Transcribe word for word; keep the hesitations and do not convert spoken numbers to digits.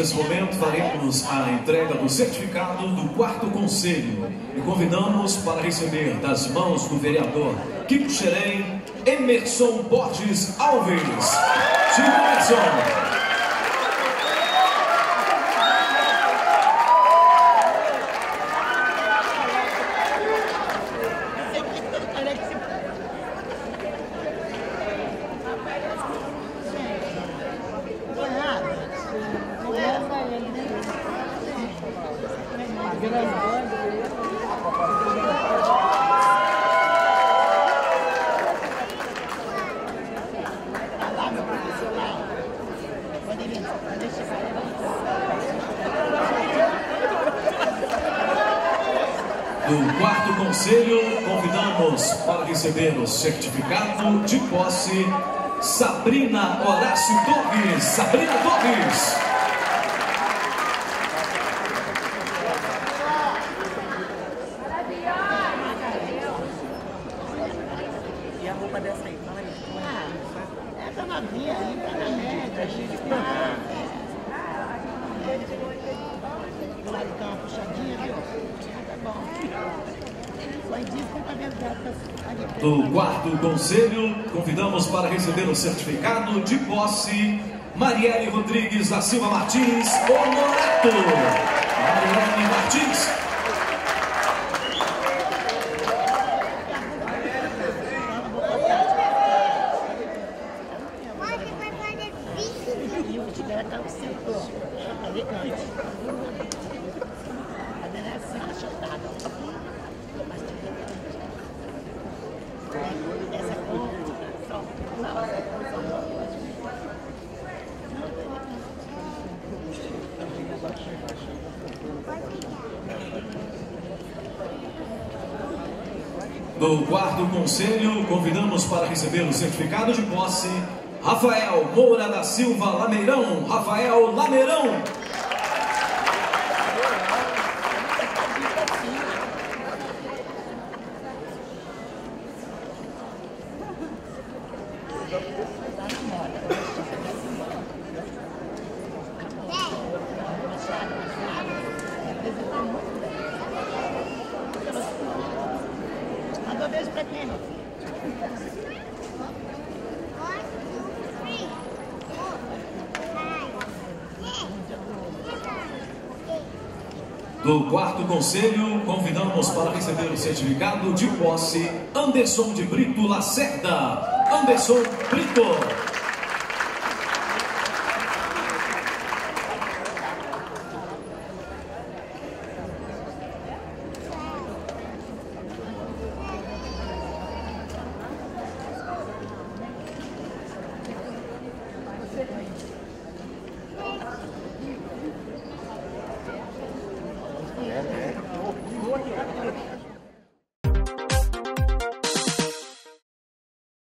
nesse momento, faremos a entrega do certificado do quarto conselho e convidamos para receber das mãos do vereador Kiko Xerém, Emerson Borges Alves. Tio Emerson. Do quarto conselho, convidamos para receber o certificado de posse Sabrina Horácio Torres. Sabrina Torres. E a roupa dessa aí? Fala aí. Ah, essa novinha aí, tá na média. Ah, do lado de uma puxadinha, viu? Tá bom. Foi disso que tá vendo. Do quarto conselho, convidamos para receber o certificado de posse Marielle Rodrigues da Silva Martins Honorato. Marielle Martins. Do quarto conselho, convidamos para receber o certificado de posse Rafael Moura da Silva Lameirão. Rafael Lameirão. Beijo pra quem? Do quarto conselho, convidamos para receber o certificado de posse Anderson de Brito Lacerda. Anderson Brito. É, é.